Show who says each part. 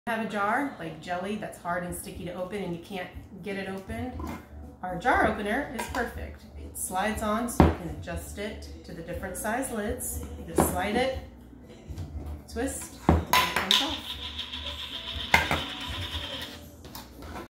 Speaker 1: Have a jar like jelly that's hard and sticky to open and you can't get it open, our jar opener is perfect. It slides on so you can adjust it to the different size lids. You just slide it, twist, and it comes off.